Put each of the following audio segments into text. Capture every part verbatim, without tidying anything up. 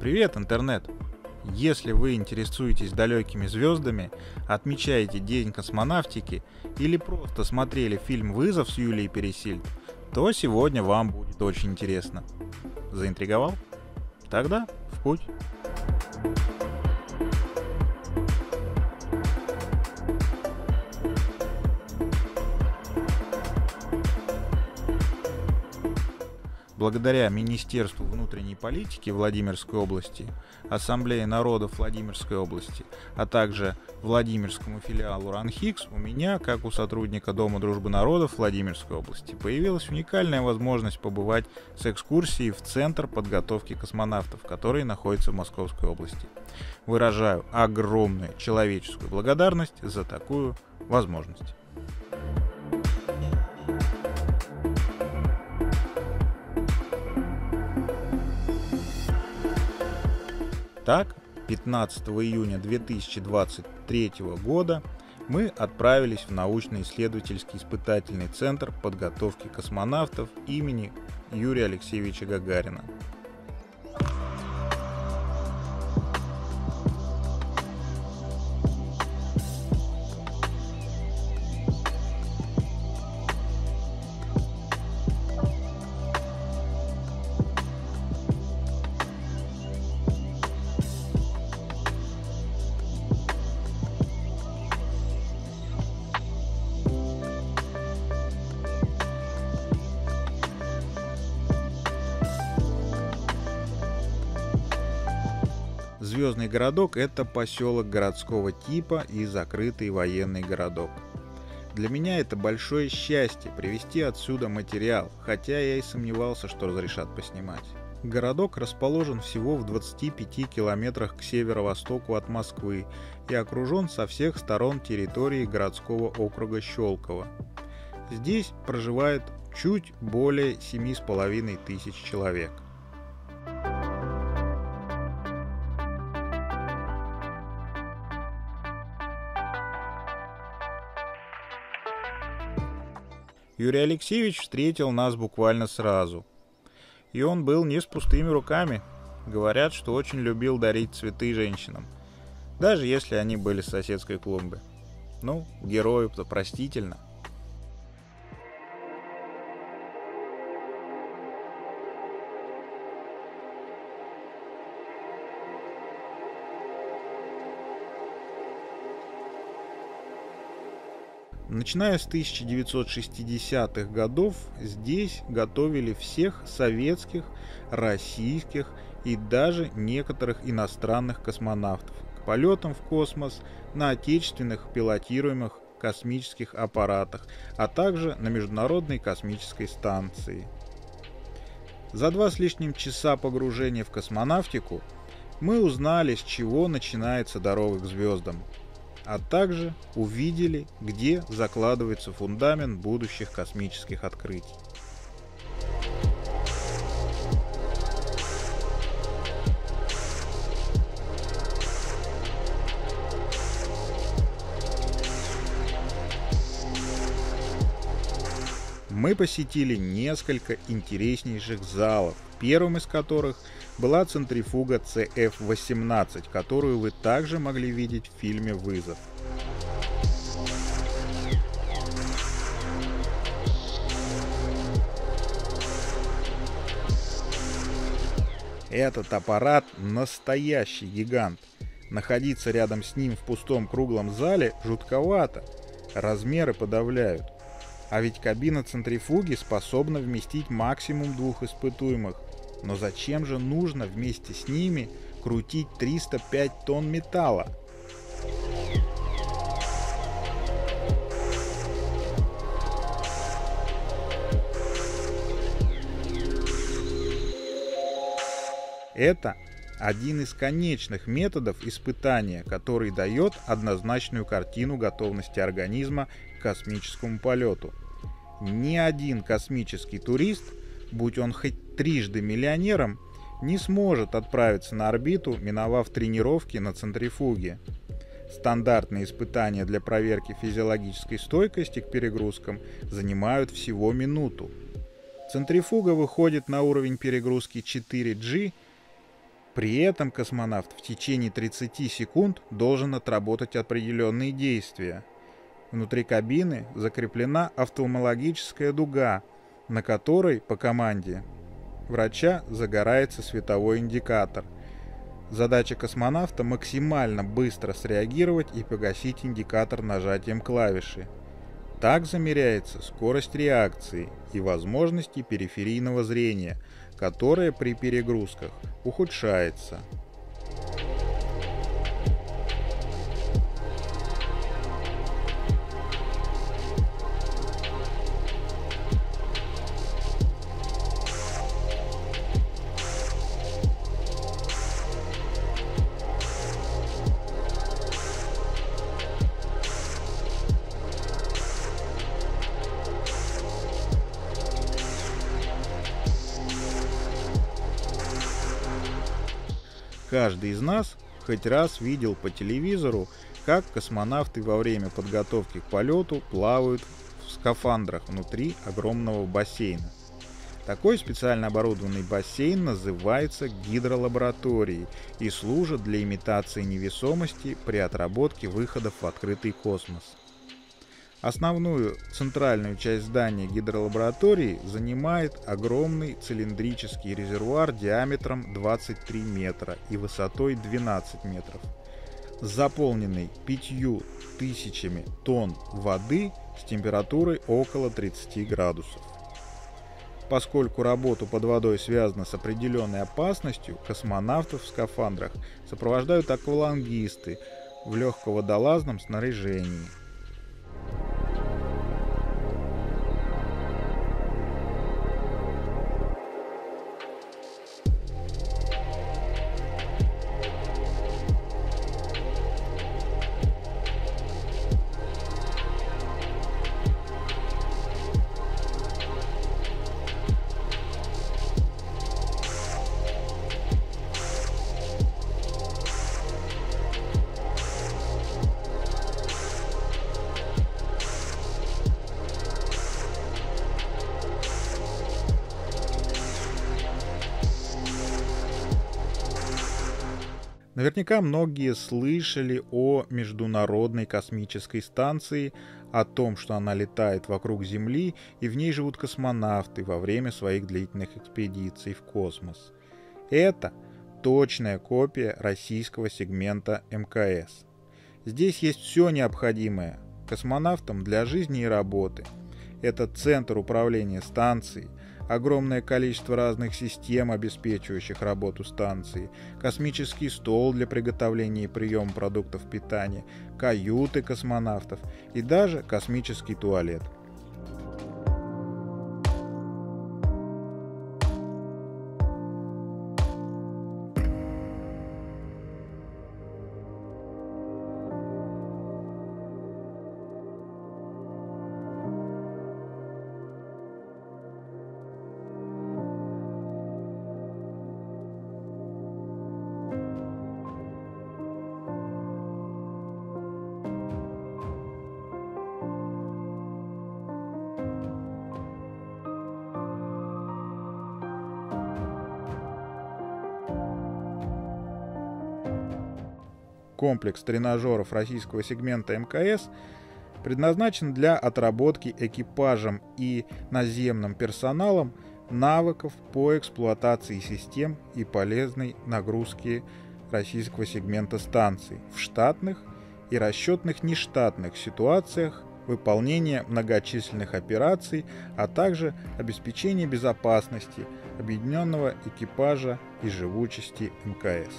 Привет, интернет! Если вы интересуетесь далекими звездами, отмечаете День космонавтики или просто смотрели фильм «Вызов» с Юлией Пересильд, то сегодня вам будет очень интересно. Заинтриговал? Тогда в путь! Благодаря Министерству внутренней политики Владимирской области, Ассамблее народов Владимирской области, а также Владимирскому филиалу РАНХИКС, у меня, как у сотрудника Дома дружбы народов Владимирской области, появилась уникальная возможность побывать с экскурсией в Центр подготовки космонавтов, который находится в Московской области. Выражаю огромную человеческую благодарность за такую возможность. Так, пятнадцатого июня две тысячи двадцать третьего года мы отправились в научно-исследовательский испытательный центр подготовки космонавтов имени Юрия Алексеевича Гагарина. Звездный городок – это поселок городского типа и закрытый военный городок. Для меня это большое счастье привезти отсюда материал, хотя я и сомневался, что разрешат поснимать. Городок расположен всего в двадцати пяти километрах к северо-востоку от Москвы и окружен со всех сторон территорией городского округа Щелково. Здесь проживает чуть более семи с половиной тысяч человек. Юрий Алексеевич встретил нас буквально сразу. И он был не с пустыми руками. Говорят, что очень любил дарить цветы женщинам, даже если они были с соседской клумбы. Ну, герою-то простительно. Начиная с тысяча девятьсот шестидесятых годов здесь готовили всех советских, российских и даже некоторых иностранных космонавтов к полетам в космос на отечественных пилотируемых космических аппаратах, а также на Международной космической станции. За два с лишним часа погружения в космонавтику мы узнали, с чего начинается дорога к звездам, а также увидели, где закладывается фундамент будущих космических открытий. Мы посетили несколько интереснейших залов, первым из которых была центрифуга Си Эф восемнадцать, которую вы также могли видеть в фильме «Вызов». Этот аппарат настоящий гигант. Находиться рядом с ним в пустом круглом зале жутковато, размеры подавляют. А ведь кабина центрифуги способна вместить максимум двух испытуемых. Но зачем же нужно вместе с ними крутить триста пять тонн металла? Это один из конечных методов испытания, который дает однозначную картину готовности организма к космическому полету. Ни один космический турист, будь он хоть трижды миллионером, не сможет отправиться на орбиту, миновав тренировки на центрифуге. Стандартные испытания для проверки физиологической стойкости к перегрузкам занимают всего минуту. Центрифуга выходит на уровень перегрузки четыре джи При этом космонавт в течение тридцати секунд должен отработать определенные действия. Внутри кабины закреплена офтальмологическая дуга, на которой по команде врача загорается световой индикатор. Задача космонавта — максимально быстро среагировать и погасить индикатор нажатием клавиши. Так замеряется скорость реакции и возможности периферийного зрения, которое при перегрузках ухудшается. Каждый из нас хоть раз видел по телевизору, как космонавты во время подготовки к полету плавают в скафандрах внутри огромного бассейна. Такой специально оборудованный бассейн называется гидролабораторией и служит для имитации невесомости при отработке выходов в открытый космос. Основную центральную часть здания гидролаборатории занимает огромный цилиндрический резервуар диаметром двадцать три метра и высотой двенадцать метров, заполненный пятью тысячами тонн воды с температурой около тридцати градусов. Поскольку работа под водой связана с определенной опасностью, космонавтов в скафандрах сопровождают аквалангисты в легководолазном снаряжении. Наверняка многие слышали о Международной космической станции, о том, что она летает вокруг Земли и в ней живут космонавты во время своих длительных экспедиций в космос. Это точная копия российского сегмента эм ка эс. Здесь есть все необходимое космонавтам для жизни и работы. Это центр управления станцией, огромное количество разных систем, обеспечивающих работу станции, космический стол для приготовления и приема продуктов питания, каюты космонавтов и даже космический туалет. Комплекс тренажеров российского сегмента эм ка эс предназначен для отработки экипажем и наземным персоналом навыков по эксплуатации систем и полезной нагрузки российского сегмента станций в штатных и расчетных нештатных ситуациях, выполнения многочисленных операций, а также обеспечения безопасности объединенного экипажа и живучести эм ка эс.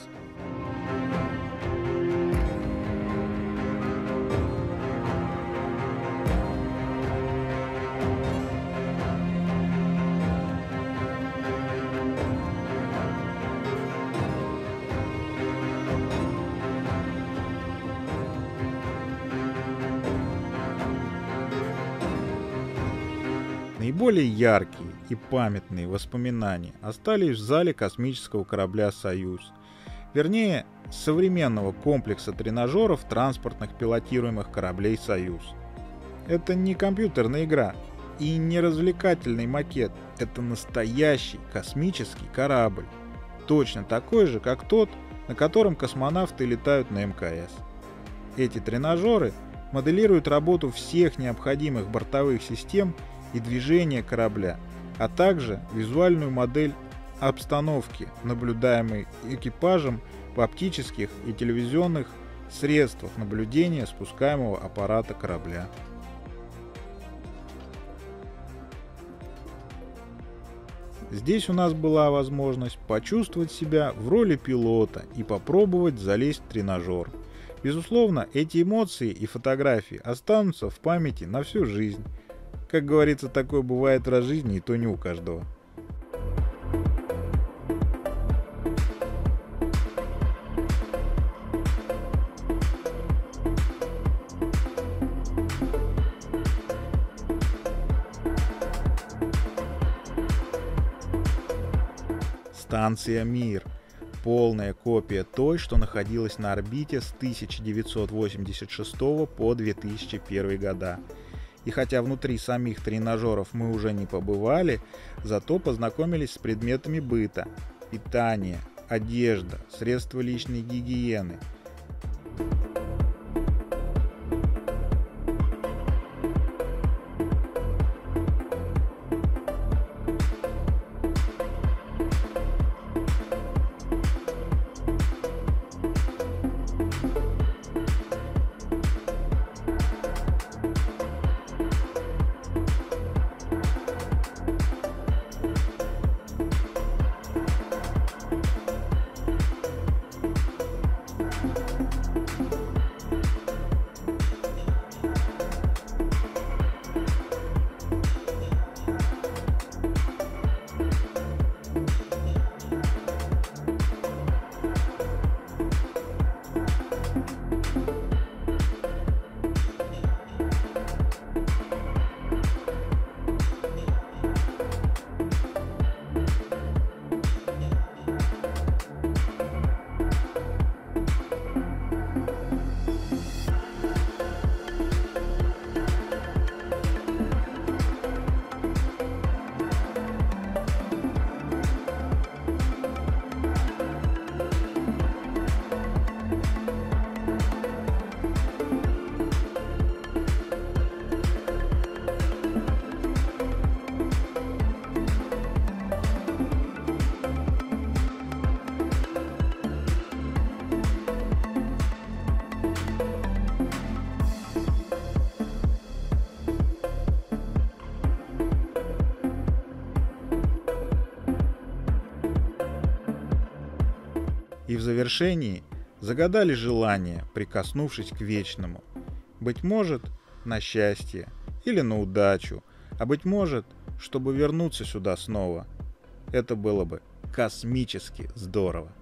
Наиболее яркие и памятные воспоминания остались в зале космического корабля «Союз», вернее, современного комплекса тренажеров транспортных пилотируемых кораблей «Союз». Это не компьютерная игра и не развлекательный макет, это настоящий космический корабль. точно такой же, как тот, на котором космонавты летают на эм ка эс. Эти тренажеры моделируют работу всех необходимых бортовых систем и движения корабля, а также визуальную модель обстановки, наблюдаемой экипажем в оптических и телевизионных средствах наблюдения спускаемого аппарата корабля. Здесь у нас была возможность почувствовать себя в роли пилота и попробовать залезть в тренажер. Безусловно, эти эмоции и фотографии останутся в памяти на всю жизнь. Как говорится, такое бывает раз в жизни, и то не у каждого. Станция «Мир» — полная копия той, что находилась на орбите с тысяча девятьсот восемьдесят шестого по две тысячи первый года. И хотя внутри самих тренажеров мы уже не побывали, зато познакомились с предметами быта: питание, одежда, средства личной гигиены. И в завершении загадали желание, прикоснувшись к вечному. Быть может, на счастье или на удачу, а быть может, чтобы вернуться сюда снова. Это было бы космически здорово.